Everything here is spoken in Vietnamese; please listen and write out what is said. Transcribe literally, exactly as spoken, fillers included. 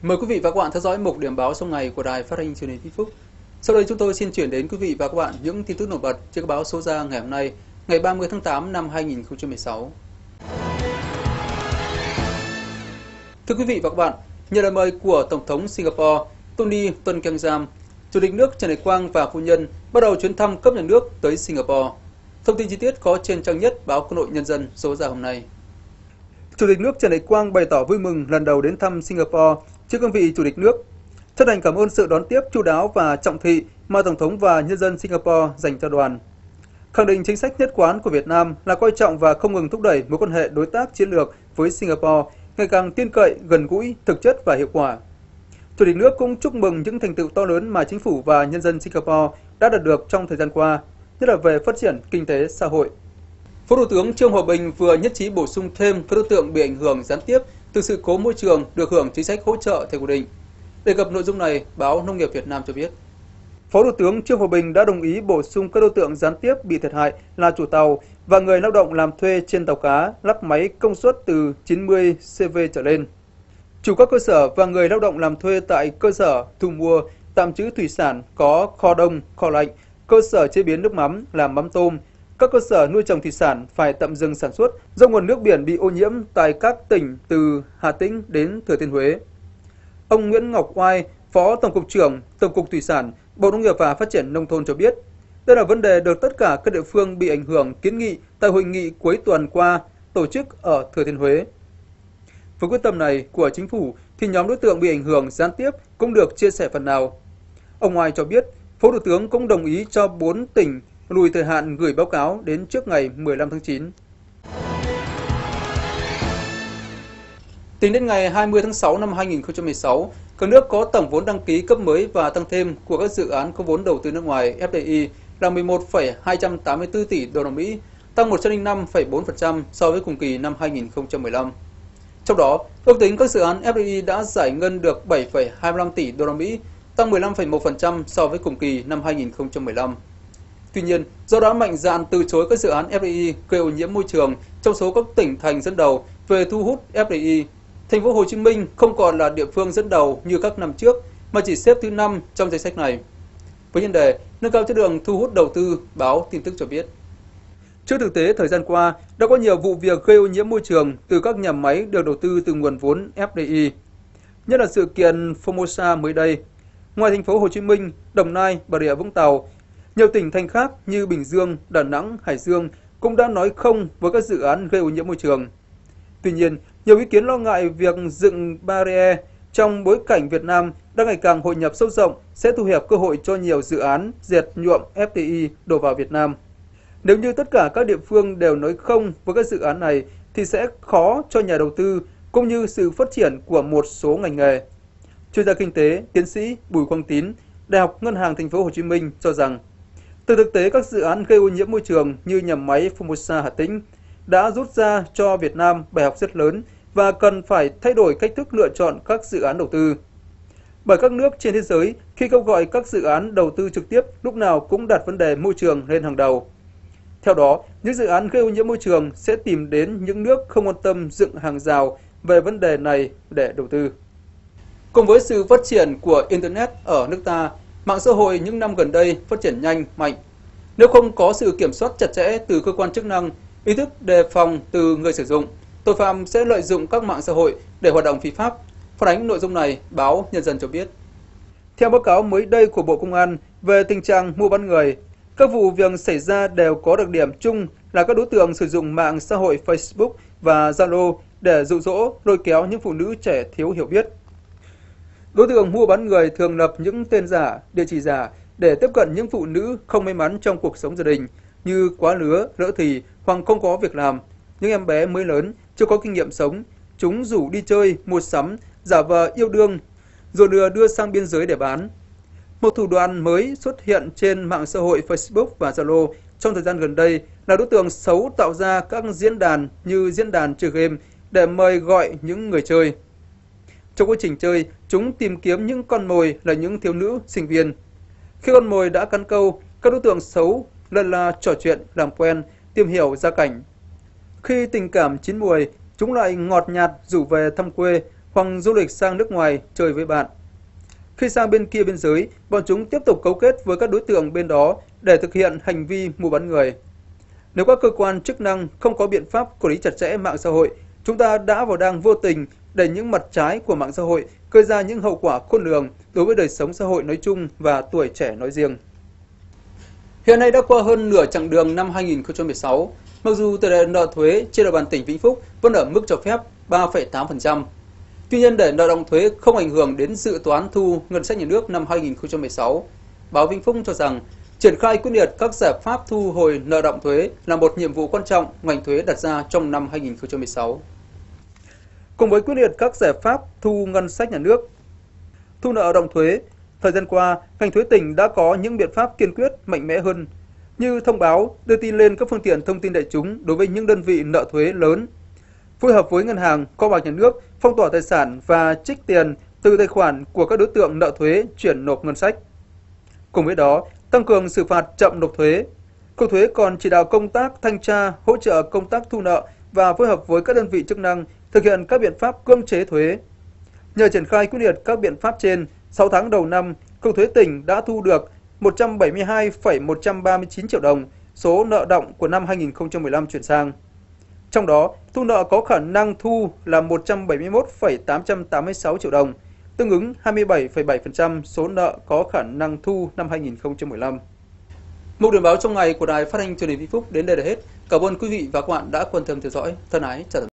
Mời quý vị và các bạn theo dõi mục điểm báo trong ngày của Đài Phát thanh Truyền hình Vĩnh Phúc. Sau đây chúng tôi xin chuyển đến quý vị và các bạn những tin tức nổi bật trên các báo số ra ngày hôm nay, ngày ba mươi tháng tám năm hai nghìn không trăm mười sáu. Thưa quý vị và các bạn, nhờ lời mời của Tổng thống Singapore Tony Tan Keng Jam, Chủ tịch nước Trần Đại Quang và phu nhân bắt đầu chuyến thăm cấp nhà nước tới Singapore. Thông tin chi tiết có trên trang nhất báo Quân đội Nhân dân số ra hôm nay. Chủ tịch nước Trần Đại Quang bày tỏ vui mừng lần đầu đến thăm Singapore trên cương vị Chủ tịch nước. Chân thành cảm ơn sự đón tiếp chu đáo và trọng thị mà Tổng thống và nhân dân Singapore dành cho đoàn. Khẳng định chính sách nhất quán của Việt Nam là coi trọng và không ngừng thúc đẩy mối quan hệ đối tác chiến lược với Singapore ngày càng tin cậy, gần gũi, thực chất và hiệu quả. Chủ tịch nước cũng chúc mừng những thành tựu to lớn mà chính phủ và nhân dân Singapore đã đạt được trong thời gian qua, nhất là về phát triển kinh tế xã hội. Phó Thủ tướng Trương Hòa Bình vừa nhất trí bổ sung thêm các đối tượng bị ảnh hưởng gián tiếp từ sự cố môi trường được hưởng chính sách hỗ trợ theo quy định. Đề cập nội dung này, báo Nông nghiệp Việt Nam cho biết. Phó Thủ tướng Trương Hòa Bình đã đồng ý bổ sung các đối tượng gián tiếp bị thiệt hại là chủ tàu và người lao động làm thuê trên tàu cá lắp máy công suất từ chín mươi xê vê trở lên. Chủ các cơ sở và người lao động làm thuê tại cơ sở thu mua, tạm trữ thủy sản có kho đông, kho lạnh, cơ sở chế biến nước mắm làm mắm tôm, các cơ sở nuôi trồng thủy sản phải tạm dừng sản xuất do nguồn nước biển bị ô nhiễm tại các tỉnh từ Hà Tĩnh đến Thừa Thiên Huế. Ông Nguyễn Ngọc Oai, Phó Tổng cục trưởng Tổng cục Thủy sản, Bộ Nông nghiệp và Phát triển Nông thôn cho biết, đây là vấn đề được tất cả các địa phương bị ảnh hưởng kiến nghị tại hội nghị cuối tuần qua tổ chức ở Thừa Thiên Huế. Với quyết tâm này của chính phủ thì nhóm đối tượng bị ảnh hưởng gián tiếp cũng được chia sẻ phần nào. Ông Oai cho biết, Phó Thủ tướng cũng đồng ý cho bốn tỉnh lùi thời hạn gửi báo cáo đến trước ngày mười lăm tháng chín. Tính đến ngày hai mươi tháng sáu năm hai nghìn không trăm mười sáu, cả nước có tổng vốn đăng ký cấp mới và tăng thêm của các dự án có vốn đầu tư nước ngoài F D I là mười một phẩy hai trăm tám mươi tư tỷ đô la Mỹ, tăng một trăm lẻ năm phẩy bốn phần trăm so với cùng kỳ năm hai nghìn không trăm mười lăm. Trong đó, ước tính các dự án F D I đã giải ngân được bảy phẩy hai mươi lăm tỷ đô la Mỹ, tăng mười lăm phẩy một phần trăm so với cùng kỳ năm hai nghìn không trăm mười lăm. Tuy nhiên, do đã mạnh dạn từ chối các dự án F D I gây ô nhiễm môi trường trong số các tỉnh thành dẫn đầu về thu hút F D I, Thành phố Hồ Chí Minh không còn là địa phương dẫn đầu như các năm trước mà chỉ xếp thứ năm trong danh sách này. Với nhân đề nâng cao chất lượng thu hút đầu tư, báo tin tức cho biết. Trước thực tế thời gian qua đã có nhiều vụ việc gây ô nhiễm môi trường từ các nhà máy được đầu tư từ nguồn vốn F D I. Nhất là sự kiện Formosa mới đây. Ngoài thành phố Hồ Chí Minh, Đồng Nai, Bà Rịa Vũng Tàu, nhiều tỉnh thành khác như Bình Dương, Đà Nẵng, Hải Dương cũng đã nói không với các dự án gây ô nhiễm môi trường. Tuy nhiên, nhiều ý kiến lo ngại việc dựng barrier trong bối cảnh Việt Nam đang ngày càng hội nhập sâu rộng sẽ thu hẹp cơ hội cho nhiều dự án dệt nhuộm F D I đổ vào Việt Nam. Nếu như tất cả các địa phương đều nói không với các dự án này thì sẽ khó cho nhà đầu tư cũng như sự phát triển của một số ngành nghề. Chuyên gia kinh tế, tiến sĩ Bùi Quang Tín, Đại học Ngân hàng Thành phố Hồ Chí Minh cho rằng từ thực tế các dự án gây ô nhiễm môi trường như nhà máy Formosa Hà Tĩnh đã rút ra cho Việt Nam bài học rất lớn và cần phải thay đổi cách thức lựa chọn các dự án đầu tư. Bởi các nước trên thế giới khi kêu gọi các dự án đầu tư trực tiếp lúc nào cũng đặt vấn đề môi trường lên hàng đầu. Theo đó, những dự án gây ô nhiễm môi trường sẽ tìm đến những nước không quan tâm dựng hàng rào về vấn đề này để đầu tư. Cùng với sự phát triển của Internet ở nước ta, mạng xã hội những năm gần đây phát triển nhanh, mạnh. Nếu không có sự kiểm soát chặt chẽ từ cơ quan chức năng, ý thức đề phòng từ người sử dụng, tội phạm sẽ lợi dụng các mạng xã hội để hoạt động phi pháp. Phản ánh nội dung này, báo Nhân dân cho biết. Theo báo cáo mới đây của Bộ Công an về tình trạng mua bán người, các vụ việc xảy ra đều có đặc điểm chung là các đối tượng sử dụng mạng xã hội Facebook và Zalo để dụ dỗ, lôi kéo những phụ nữ trẻ thiếu hiểu biết. Đối tượng mua bán người thường lập những tên giả, địa chỉ giả để tiếp cận những phụ nữ không may mắn trong cuộc sống gia đình như quá lứa, lỡ thì hoặc không có việc làm. Những em bé mới lớn, chưa có kinh nghiệm sống, chúng rủ đi chơi, mua sắm, giả vờ yêu đương, rồi lừa đưa sang biên giới để bán. Một thủ đoạn mới xuất hiện trên mạng xã hội Facebook và Zalo trong thời gian gần đây là đối tượng xấu tạo ra các diễn đàn như diễn đàn chơi game để mời gọi những người chơi. Trong quá trình chơi, chúng tìm kiếm những con mồi là những thiếu nữ, sinh viên. Khi con mồi đã cắn câu, các đối tượng xấu lần là trò chuyện, làm quen, tìm hiểu gia cảnh. Khi tình cảm chín muồi, chúng lại ngọt nhạt rủ về thăm quê hoặc du lịch sang nước ngoài chơi với bạn. Khi sang bên kia biên giới, bọn chúng tiếp tục cấu kết với các đối tượng bên đó để thực hiện hành vi mua bán người. Nếu các cơ quan chức năng không có biện pháp quản lý chặt chẽ mạng xã hội, chúng ta đã và đang vô tình để những mặt trái của mạng xã hội gây ra những hậu quả khôn lường đối với đời sống xã hội nói chung và tuổi trẻ nói riêng. Hiện nay đã qua hơn nửa chặng đường năm hai nghìn không trăm mười sáu, mặc dù tỷ lệ nợ thuế trên địa bàn tỉnh Vĩnh Phúc vẫn ở mức cho phép ba phẩy tám phần trăm. Tuy nhiên, để nợ động thuế không ảnh hưởng đến dự toán thu ngân sách nhà nước năm hai nghìn không trăm mười sáu, báo Vĩnh Phúc cho rằng triển khai quyết liệt các giải pháp thu hồi nợ động thuế là một nhiệm vụ quan trọng ngành thuế đặt ra trong năm hai nghìn không trăm mười sáu. Cùng với quyết liệt các giải pháp thu ngân sách nhà nước, thu nợ động thuế, thời gian qua, ngành thuế tỉnh đã có những biện pháp kiên quyết, mạnh mẽ hơn, như thông báo, đưa tin lên các phương tiện thông tin đại chúng đối với những đơn vị nợ thuế lớn, phối hợp với ngân hàng, kho bạc nhà nước, phong tỏa tài sản và trích tiền từ tài khoản của các đối tượng nợ thuế chuyển nộp ngân sách. Cùng với đó, tăng cường xử phạt chậm nộp thuế. Cục thuế còn chỉ đạo công tác thanh tra, hỗ trợ công tác thu nợ và phối hợp với các đơn vị chức năng thực hiện các biện pháp cưỡng chế thuế. Nhờ triển khai quyết liệt các biện pháp trên, sáu tháng đầu năm, Cục thuế tỉnh đã thu được một trăm bảy mươi hai phẩy một trăm ba mươi chín triệu đồng số nợ đọng của năm hai nghìn không trăm mười lăm chuyển sang. Trong đó, thu nợ có khả năng thu là một trăm bảy mươi mốt phẩy tám trăm tám mươi sáu triệu đồng, tương ứng hai mươi bảy phẩy bảy phần trăm số nợ có khả năng thu năm hai nghìn không trăm mười lăm. Mục điểm báo trong ngày của Đài Phát thanh Truyền hình Vĩnh Phúc đến đây là hết. Cảm ơn quý vị và các bạn đã quan tâm theo dõi. Thân ái chào tạm biệt.